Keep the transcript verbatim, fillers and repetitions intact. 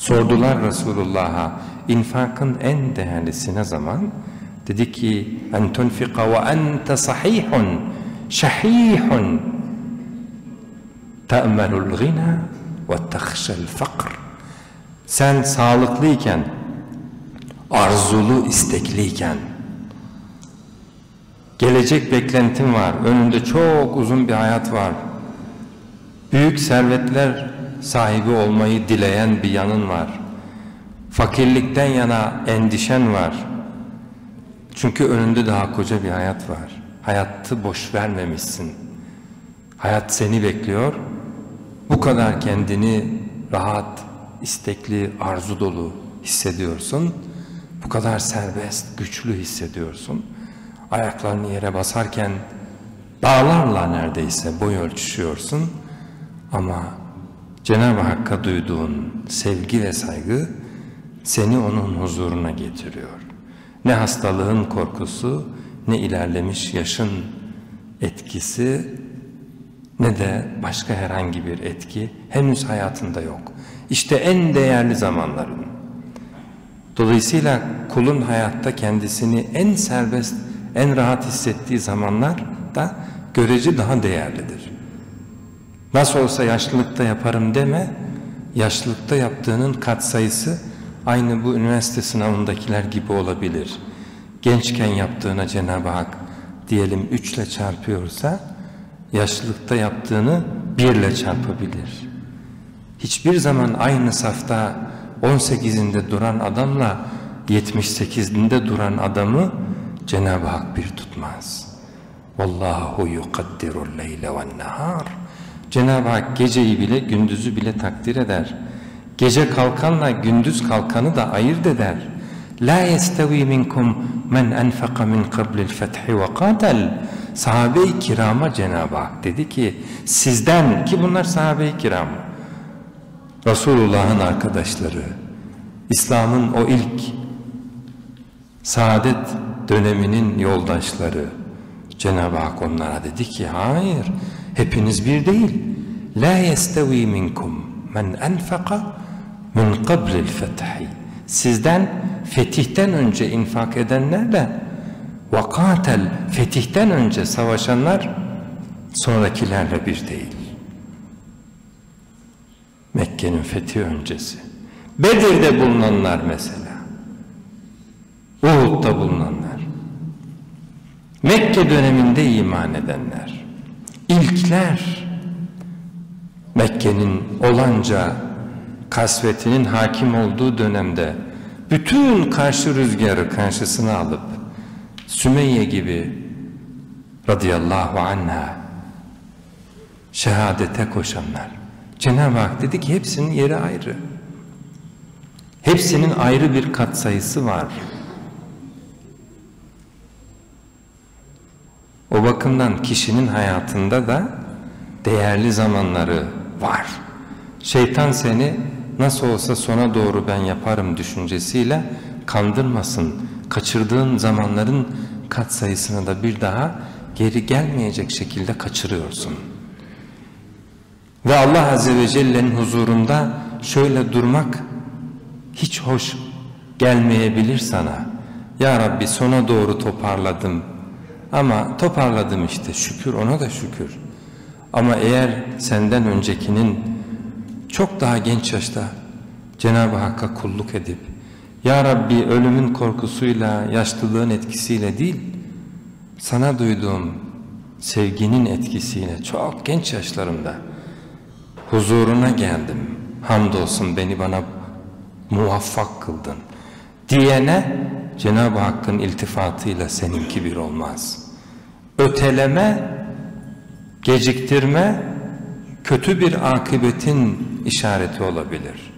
Sordular Resulullah'a, infakın en değerlisi ne zaman? Dedi ki, en tunfika ve ente sahihun, şahihun, te'melul gina ve tehşel fakr. Sen sağlıklıyken, arzulu, istekliyken, gelecek beklentin var, önünde çok uzun bir hayat var, büyük servetler sahibi olmayı dileyen bir yanın var, fakirlikten yana endişen var, çünkü önünde daha koca bir hayat var, hayatı boş vermemişsin, hayat seni bekliyor, bu kadar kendini rahat, istekli, arzu dolu hissediyorsun, bu kadar serbest, güçlü hissediyorsun, ayaklarını yere basarken dağlarla neredeyse boy ölçüşüyorsun, ama Cenab-ı Hakk'a duyduğun sevgi ve saygı seni onun huzuruna getiriyor. Ne hastalığın korkusu, ne ilerlemiş yaşın etkisi, ne de başka herhangi bir etki henüz hayatında yok. İşte en değerli zamanların. Dolayısıyla kulun hayatta kendisini en serbest, en rahat hissettiği zamanlar da görece daha değerlidir. Nasıl olsa yaşlılıkta yaparım deme, yaşlılıkta yaptığının katsayısı aynı bu üniversite sınavındakiler gibi olabilir. Gençken yaptığına Cenab-ı Hak diyelim üç ile çarpıyorsa, yaşlılıkta yaptığını bir ile çarpabilir. Hiçbir zaman aynı safta on sekizinde duran adamla yetmiş sekizinde duran adamı Cenab-ı Hak bir tutmaz. Vallahu yukaddirul leyle ven nahar. Cenab-ı Hak geceyi bile gündüzü bile takdir eder. Gece kalkanla gündüz kalkanı da ayırt eder. La yestevi minkum men enfaka min qablil fethi ve qatel. Sahabe-i kirama Cenab-ı Hak dedi ki, sizden, ki bunlar sahabe-i kiram, Resulullah'ın arkadaşları, İslam'ın o ilk saadet döneminin yoldaşları, Cenab-ı Hak onlara dedi ki, hayır, hepiniz bir değil. La yestevi minkum men enfaka min qablil fethi. Sizden fetihten önce infak edenlerle ve katel, fetihten önce savaşanlar sonrakilerle bir değil. Mekke'nin fethi öncesi, Bedir'de bulunanlar mesela, Uhud'da bulunanlar, Mekke döneminde iman edenler, ilkler, Mekke'nin olanca kasvetinin hakim olduğu dönemde bütün karşı rüzgarı karşısına alıp Sümeyye gibi radıyallahu anha şehadete koşanlar, Cenab-ı Hak dedi ki hepsinin yeri ayrı. Hepsinin ayrı bir katsayısı var. O bakımdan kişinin hayatında da değerli zamanları var. Şeytan seni nasıl olsa sona doğru ben yaparım düşüncesiyle kandırmasın. Kaçırdığın zamanların katsayısını da bir daha geri gelmeyecek şekilde kaçırıyorsun. Ve Allah Azze ve Celle'nin huzurunda şöyle durmak hiç hoş gelmeyebilir sana. Ya Rabbi sona doğru toparladım ama toparladım işte, şükür, ona da şükür. Ama eğer senden öncekinin çok daha genç yaşta Cenab-ı Hakk'a kulluk edip Ya Rabbi ölümün korkusuyla, yaşlılığın etkisiyle değil, sana duyduğum sevginin etkisiyle çok genç yaşlarımda huzuruna geldim, hamdolsun beni bana muvaffak kıldın diyene Cenab-ı Hakk'ın iltifatıyla seninki bir olmaz. Öteleme, geciktirme kötü bir akıbetin işareti olabilir.